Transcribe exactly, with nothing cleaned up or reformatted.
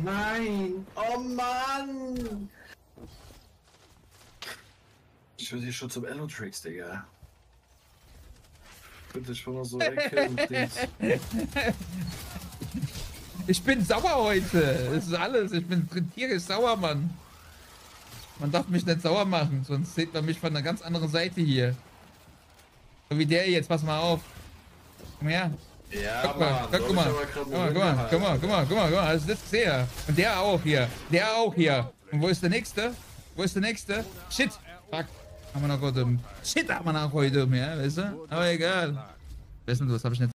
nein! Oh Mann! Ich will dich schon zum Elotrix, Digga. Bitte schon mal so Ecke und Dings. Ich bin sauer heute. Das ist alles. Ich bin tierisch sauer, Mann. Man darf mich nicht sauer machen, sonst sieht man mich von einer ganz anderen Seite hier. So wie der jetzt, pass mal auf. Komm her. Ja, guck mal, guck, guck mal, guck mal, guck mal, guck mal, guck mal, guck mal, guck mal, das ist sehr. Und der auch hier, der auch hier. Und wo ist der nächste? Wo ist der nächste? Shit, fuck. Haben wir noch heute. Shit, haben wir noch heute, ja, weißt du? Aber egal. Wissen du, das habe ich nicht.